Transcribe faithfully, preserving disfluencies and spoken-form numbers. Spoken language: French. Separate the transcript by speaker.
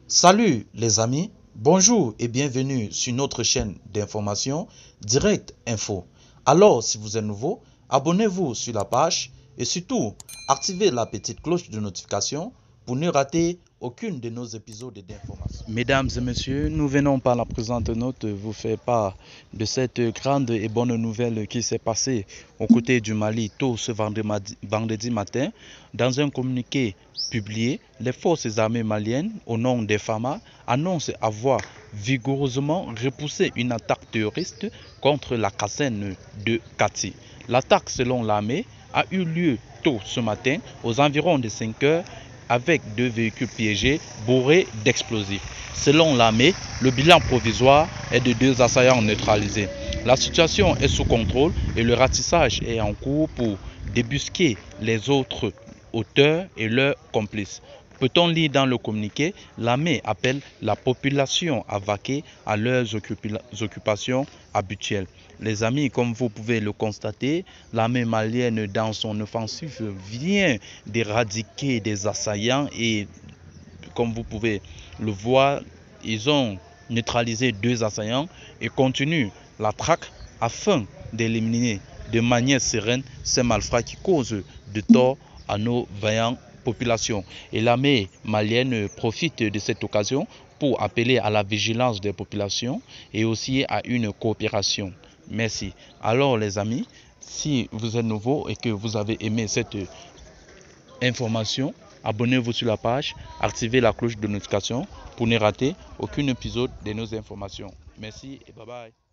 Speaker 1: Salut les amis, bonjour et bienvenue sur notre chaîne d'information Direct Info. Alors si vous êtes nouveau, abonnez-vous sur la page et surtout activez la petite cloche de notification pour ne rater aucune de nos épisodes d'information. Mesdames et messieurs, nous venons par la présente note vous faire part de cette grande et bonne nouvelle qui s'est passée aux côtés du Mali tôt ce vendredi matin. Dans un communiqué publié, les forces armées maliennes, au nom des F A M A, annoncent avoir vigoureusement repoussé une attaque terroriste contre la caserne de Kati. L'attaque, selon l'armée, a eu lieu tôt ce matin, aux environs de cinq heures, avec deux véhicules piégés bourrés d'explosifs. Selon l'armée, le bilan provisoire est de deux assaillants neutralisés. La situation est sous contrôle et le ratissage est en cours pour débusquer les autres auteurs et leurs complices. Peut-on lire dans le communiqué, l'armée appelle la population à vaquer à leurs occupations habituelles. Les amis, comme vous pouvez le constater, l'armée malienne dans son offensive vient d'éradiquer des assaillants et comme vous pouvez le voir, ils ont neutralisé deux assaillants et continuent la traque afin d'éliminer de manière sereine ces malfrats qui causent de tort à nos vaillantes populations. Et l'armée malienne profite de cette occasion pour appeler à la vigilance des populations et aussi à une coopération. Merci. Alors les amis, si vous êtes nouveau et que vous avez aimé cette information, abonnez-vous sur la page, activez la cloche de notification pour ne rater aucun épisode de nos informations. Merci et bye bye.